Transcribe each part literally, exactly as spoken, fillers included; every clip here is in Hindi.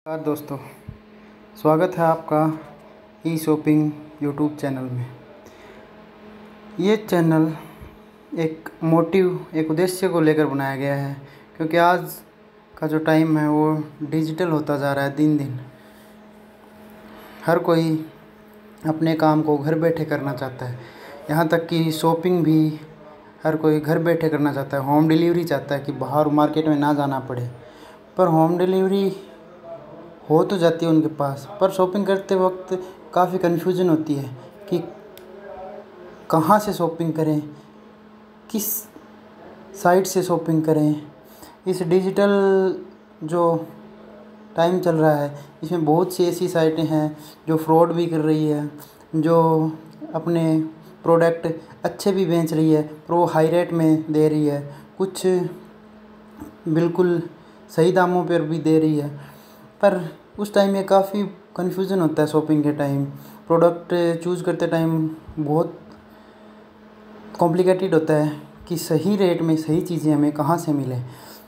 नमस्कार दोस्तों, स्वागत है आपका ई शॉपिंग यूट्यूब चैनल में। ये चैनल एक मोटिव एक उद्देश्य को लेकर बनाया गया है, क्योंकि आज का जो टाइम है वो डिजिटल होता जा रहा है दिन दिन। हर कोई अपने काम को घर बैठे करना चाहता है, यहाँ तक कि शॉपिंग भी हर कोई घर बैठे करना चाहता है। होम डिलीवरी चाहता है कि बाहर मार्केट में ना जाना पड़े, पर होम डिलीवरी हो तो जाती है उनके पास, पर शॉपिंग करते वक्त काफ़ी कन्फ्यूजन होती है कि कहाँ से शॉपिंग करें, किस साइट से शॉपिंग करें। इस डिजिटल जो टाइम चल रहा है, इसमें बहुत सी ऐसी साइटें हैं जो फ्रॉड भी कर रही है, जो अपने प्रोडक्ट अच्छे भी बेच रही है पर वो हाई रेट में दे रही है, कुछ बिल्कुल सही दामों पर भी दे रही है। पर उस टाइम में काफ़ी कन्फ्यूज़न होता है। शॉपिंग के टाइम प्रोडक्ट चूज़ करते टाइम बहुत कॉम्प्लिकेटेड होता है कि सही रेट में सही चीज़ें हमें कहाँ से मिलें।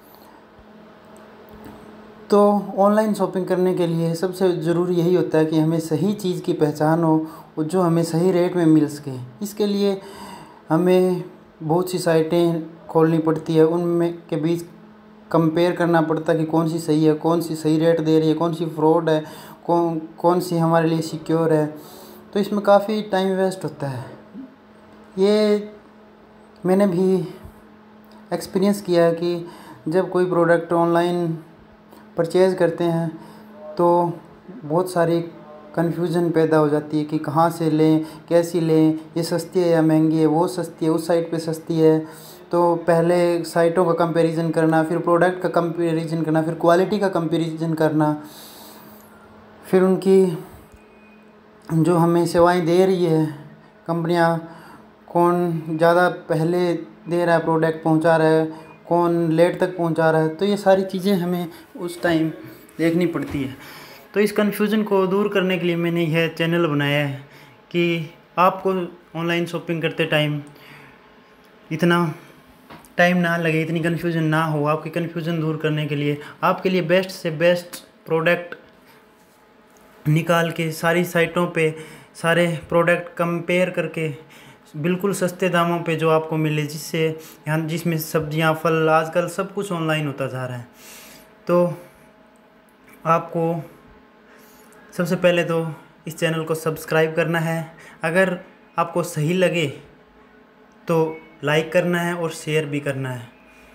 तो ऑनलाइन शॉपिंग करने के लिए सबसे ज़रूरी यही होता है कि हमें सही चीज़ की पहचान हो और जो हमें सही रेट में मिल सके। इसके लिए हमें बहुत सी साइटें खोलनी पड़ती है, उनमें के बीच कंपेयर करना पड़ता है कि कौन सी सही है, कौन सी सही रेट दे रही है, कौन सी फ्रॉड है, कौन कौन सी हमारे लिए सिक्योर है। तो इसमें काफ़ी टाइम वेस्ट होता है। ये मैंने भी एक्सपीरियंस किया है कि जब कोई प्रोडक्ट ऑनलाइन परचेज़ करते हैं तो बहुत सारी कन्फ्यूज़न पैदा हो जाती है कि कहाँ से लें, कैसी लें, ये सस्ती है या महंगी है, वो सस्ती है, उस साइट पे सस्ती है। तो पहले साइटों का कंपैरिजन करना, फिर प्रोडक्ट का कंपैरिजन करना, फिर क्वालिटी का कंपैरिजन करना, फिर उनकी जो हमें सेवाएं दे रही है कंपनियां, कौन ज़्यादा पहले दे रहा है प्रोडक्ट पहुंचा रहा है, कौन लेट तक पहुंचा रहा है। तो ये सारी चीज़ें हमें उस टाइम देखनी पड़ती है। तो इस कन्फ्यूज़न को दूर करने के लिए मैंने यह चैनल बनाया है कि आपको ऑनलाइन शॉपिंग करते टाइम इतना टाइम ना लगे, इतनी कन्फ्यूज़न ना हो। आपकी कन्फ्यूज़न दूर करने के लिए आपके लिए बेस्ट से बेस्ट प्रोडक्ट निकाल के सारी साइटों पे सारे प्रोडक्ट कंपेयर करके बिल्कुल सस्ते दामों पे जो आपको मिले, जिससे यहाँ जिसमें सब्जियाँ, फल, आजकल सब कुछ ऑनलाइन होता जा रहा है। तो आपको सबसे पहले तो इस चैनल को सब्सक्राइब करना है। अगर आपको सही लगे तो लाइक करना है और शेयर भी करना है।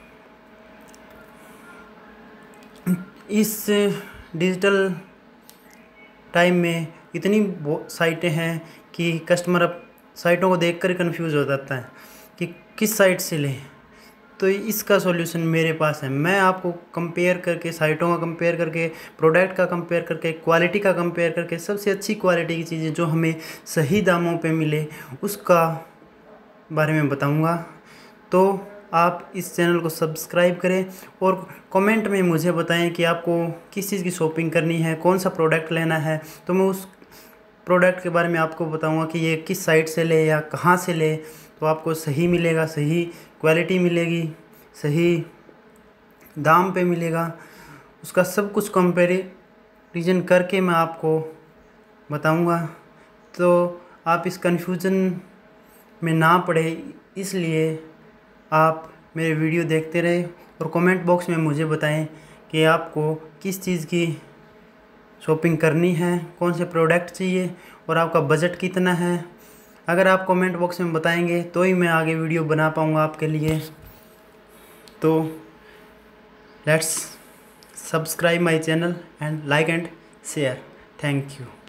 इस डिजिटल टाइम में इतनी साइटें हैं कि कस्टमर अब साइटों को देखकर कंफ्यूज हो जाता है कि किस साइट से लें। तो इसका सॉल्यूशन मेरे पास है। मैं आपको कंपेयर करके, साइटों का कंपेयर करके, प्रोडक्ट का कंपेयर करके, क्वालिटी का कंपेयर करके, सबसे अच्छी क्वालिटी की चीज़ें जो हमें सही दामों पे मिले उसका बारे में बताऊंगा। तो आप इस चैनल को सब्सक्राइब करें और कमेंट में मुझे बताएं कि आपको किस चीज़ की शॉपिंग करनी है, कौन सा प्रोडक्ट लेना है। तो मैं उस प्रोडक्ट के बारे में आपको बताऊंगा कि ये किस साइट से ले या कहाँ से ले, तो आपको सही मिलेगा, सही क्वालिटी मिलेगी, सही दाम पे मिलेगा। उसका सब कुछ कंपैरिजन करके मैं आपको बताऊंगा। तो आप इस कन्फ्यूज़न में ना पड़े, इसलिए आप मेरे वीडियो देखते रहे और कमेंट बॉक्स में मुझे बताएं कि आपको किस चीज़ की शॉपिंग करनी है, कौन से प्रोडक्ट चाहिए और आपका बजट कितना है। अगर आप कमेंट बॉक्स में बताएंगे तो ही मैं आगे वीडियो बना पाऊँगा आपके लिए। तो let's subscribe my channel and like and share. Thank you.